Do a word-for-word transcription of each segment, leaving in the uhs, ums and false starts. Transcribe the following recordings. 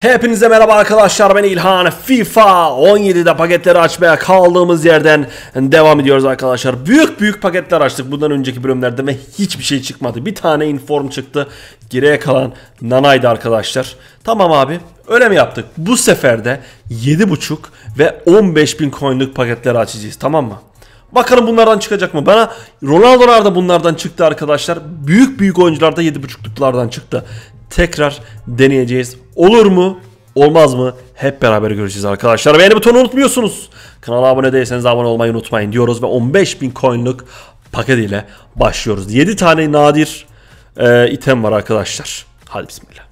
Hepinize merhaba arkadaşlar, ben İlhan. FIFA on yedide paketleri açmaya kaldığımız yerden devam ediyoruz arkadaşlar. Büyük büyük paketler açtık bundan önceki bölümlerde ve hiçbir şey çıkmadı. Bir tane inform çıktı, geriye kalan nanaydı arkadaşlar. Tamam abi, öyle mi yaptık? Bu sefer de yedi buçuk ve on beş bin coin'luk paketleri açacağız, tamam mı? Bakalım bunlardan çıkacak mı? Bana Ronaldo'lar da bunlardan çıktı arkadaşlar. Büyük büyük oyuncular da yedi buçukluklardan çıktı. Tekrar deneyeceğiz. Olur mu? Olmaz mı? Hep beraber göreceğiz arkadaşlar. Beğeni butonunu unutmuyorsunuz. Kanala abone değilseniz abone olmayı unutmayın diyoruz ve on beş bin coin'luk paket ile başlıyoruz. yedi tane nadir e, item var arkadaşlar. Hadi bismillah.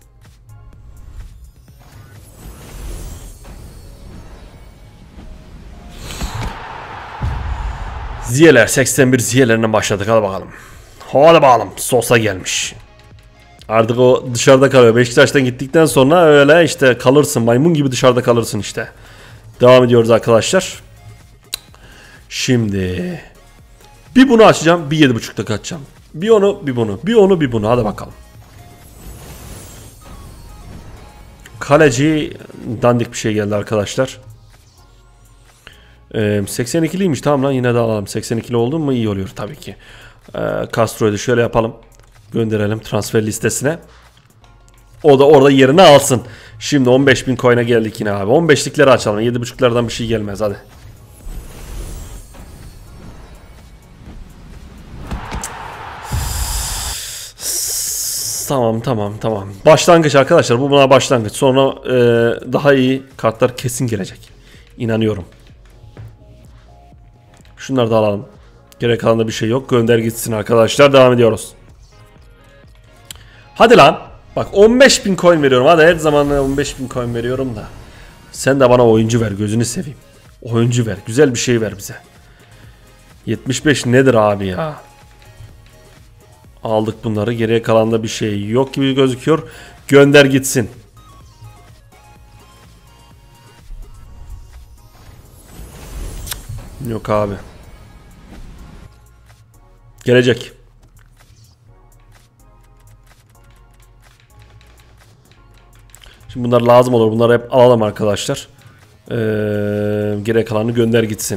Ziyeler seksen bir ziyelerinden başladık, hadi bakalım. Hadi bakalım, Sosa gelmiş. Artık o dışarıda kalıyor. Beşiktaş'tan gittikten sonra öyle işte kalırsın. Maymun gibi dışarıda kalırsın işte. Devam ediyoruz arkadaşlar. Şimdi bir bunu açacağım, bir yedi buçukta kaçacağım. Bir onu, bir bunu, bir onu, bir bunu. Hadi bakalım. Kaleci dandik bir şey geldi arkadaşlar. Ee, seksen ikiliymiş, tamam lan, yine de alalım. seksen ikili oldu mu iyi oluyor tabii ki. Ee, Castro'yu da şöyle yapalım. Gönderelim transfer listesine. O da orada yerini alsın. Şimdi on beş bin coin'e geldik yine abi. on beşlikleri açalım. yedi buçuklardan bir şey gelmez, hadi. Tamam tamam tamam. Başlangıç arkadaşlar. Bu buna başlangıç. Sonra e, daha iyi kartlar kesin gelecek. İnanıyorum. Şunları da alalım. Gerek kalan da bir şey yok. Gönder gitsin arkadaşlar. Devam ediyoruz. Hadi lan. Bak on beş bin coin veriyorum. Hadi, her zaman on beş bin coin veriyorum da. Sen de bana oyuncu ver. Gözünü seveyim. Oyuncu ver. Güzel bir şey ver bize. yetmiş beş nedir abi ya? Aldık bunları. Geriye kalan da bir şey yok gibi gözüküyor. Gönder gitsin. Yok abi. Gelecek. Şimdi bunlar lazım olur. Bunları hep alalım arkadaşlar. Ee, geriye kalanı gönder gitsin.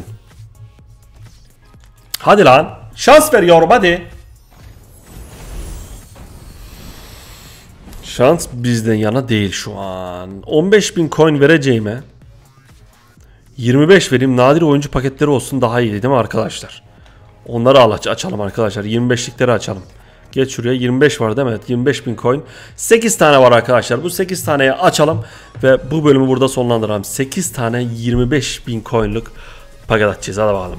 Hadi lan. Şans ver yavrum, hadi. Şans bizden yana değil şu an. on beş bin coin vereceğime yirmi beş vereyim. Nadir oyuncu paketleri olsun, daha iyi değil mi arkadaşlar? Onları al, açalım arkadaşlar. yirmi beşlikleri açalım. Geç şuraya, yirmi beş var değil mi? Evet, yirmi beş bin coin. sekiz tane var arkadaşlar. Bu sekiz taneyi açalım ve bu bölümü burada sonlandıralım. sekiz tane yirmi beş bin coin'luk paket açacağız. Hadi bakalım.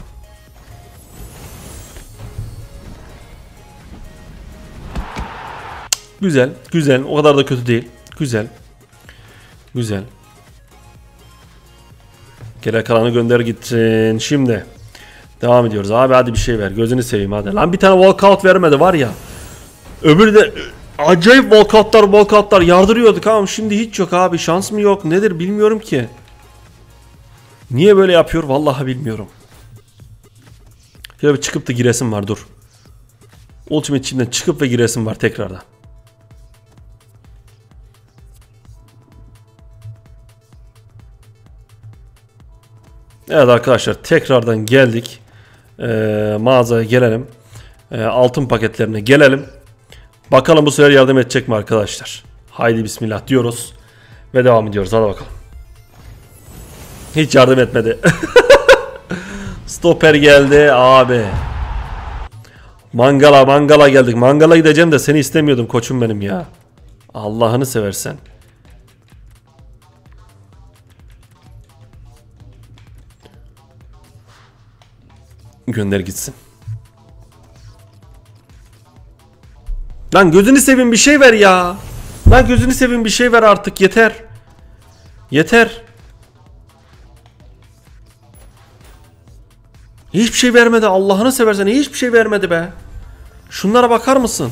Güzel, güzel. O kadar da kötü değil. Güzel. Güzel. Geri kalanı gönder gitsin. Şimdi devam ediyoruz. Abi hadi bir şey ver. Gözünü seveyim hadi. Lan bir tane walkout vermedi var ya. Öbürü de acayip walkoutlar walkoutlar yardırıyorduk ama şimdi hiç yok abi. Şans mı yok nedir bilmiyorum ki. Niye böyle yapıyor vallahi bilmiyorum. Şöyle bir çıkıp da giresim var, dur. Ultimate Team'den çıkıp ve giresim var tekrardan. Evet arkadaşlar, tekrardan geldik. Ee, mağazaya gelelim. Ee, altın paketlerine gelelim. Bakalım bu sefer yardım edecek mi arkadaşlar? Haydi bismillah diyoruz. Ve devam ediyoruz, hadi bakalım. Hiç yardım etmedi. Stoper geldi abi. Mangala mangala geldik. Mangala gideceğim de seni istemiyordum koçum benim ya. Allah'ını seversen. Gönder gitsin. Lan gözünü seveyim bir şey ver ya. Lan gözünü seveyim bir şey ver artık, yeter. Yeter. Hiçbir şey vermedi, Allah'ını seversen hiçbir şey vermedi be. Şunlara bakar mısın?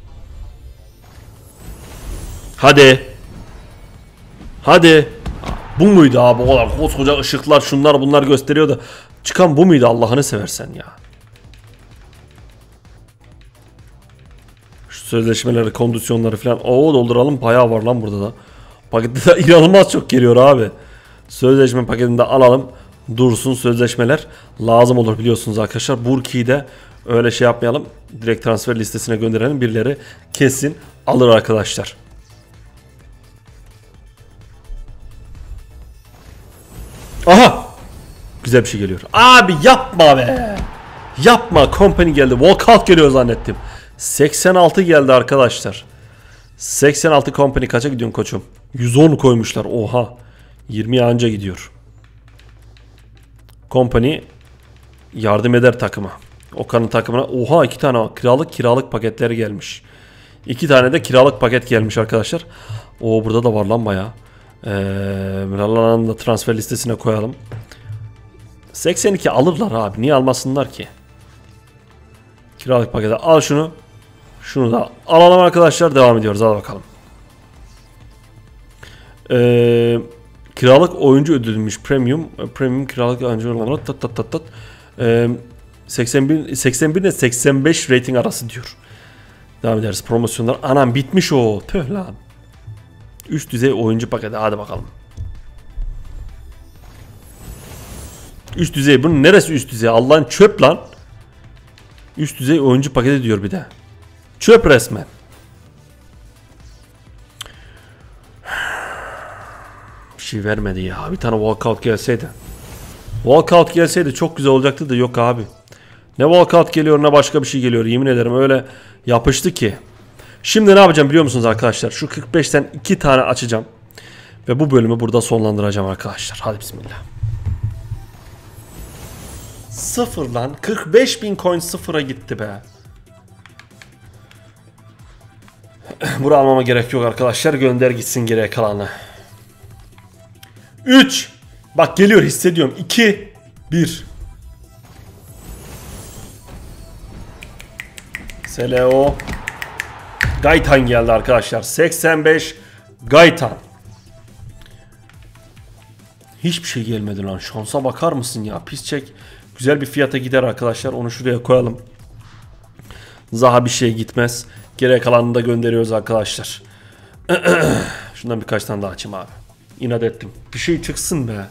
Hadi. Hadi. Bu muydu abi? O kadar koskoca ışıklar şunlar bunlar gösteriyordu. Çıkan bu muydu Allah'ını seversen ya? Şu sözleşmeleri, kondisyonları falan. Oo dolduralım. Bayağı var lan burada da. Pakette de inanılmaz çok geliyor abi. Sözleşme paketini de alalım. Dursun, sözleşmeler lazım olur biliyorsunuz arkadaşlar. Burki'yi de öyle şey yapmayalım. Direkt transfer listesine gönderelim. Birileri kesin alır arkadaşlar. Aha! Güzel bir şey geliyor. Abi yapma be! Yapma. Company geldi. Walkout geliyor zannettim. seksen altı geldi arkadaşlar. seksen altı company kaça gidiyorsun koçum? yüz on koymuşlar. Oha. yirmiye anca gidiyor. Company yardım eder takıma. Okan'ın takımına. Oha iki tane kiralık kiralık paketleri gelmiş. İki tane de kiralık paket gelmiş arkadaşlar. O burada da var lan bayağı. Ee, Milan'ın da transfer listesine koyalım. seksen iki alırlar abi. Niye almasınlar ki? Kiralık paketi al şunu. Şunu da alalım arkadaşlar. Devam ediyoruz. Hadi bakalım. Ee, kiralık oyuncu ödülmüş. Premium. Premium kiralık oyuncu. Tat tat tat tat. Ee, seksen bir, seksen bir ile seksen beş rating arası diyor. Devam ederiz. Promosyonlar. Anam bitmiş o. Tüh lan. Üst düzey oyuncu paketi. Hadi bakalım. Üst düzey. Bunun neresi üst düzey? Allah'ın çöp lan. Üst düzey oyuncu paketi diyor bir de. Çöp resmen. Bir şey vermedi ya. Bir tane walkout gelseydi. Walkout gelseydi çok güzel olacaktı da yok abi. Ne walkout geliyor ne başka bir şey geliyor. Yemin ederim öyle yapıştı ki. Şimdi ne yapacağım biliyor musunuz arkadaşlar? Şu kırk beşten iki tane açacağım. Ve bu bölümü burada sonlandıracağım arkadaşlar. Hadi bismillah. Sıfır lan. kırk beş bin coin sıfıra gitti be. Bunu almama gerek yok arkadaşlar. Gönder gitsin geriye kalanı. üç. Bak geliyor hissediyorum. iki. bir. Seleo. Gaytan geldi arkadaşlar. seksen beş Gaytan. Hiçbir şey gelmedi lan. Şansa bakar mısın ya? Pis çek. Güzel bir fiyata gider arkadaşlar. Onu şuraya koyalım. Zaha bir şey gitmez. Geriye kalanını da gönderiyoruz arkadaşlar. Şundan birkaç tane daha açayım abi. İnat ettim. Bir şey çıksın be.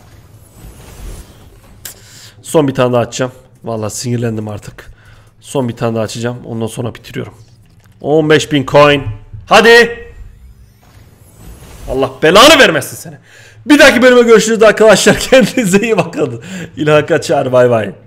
Son bir tane daha açacağım. Vallahi sinirlendim artık. Son bir tane daha açacağım. Ondan sonra bitiriyorum. on beş bin coin. Hadi. Allah belanı vermesin seni. Bir dahaki bölüme görüşürüz arkadaşlar. Kendinize iyi bakın. İlhan Kaçar. Bay bay.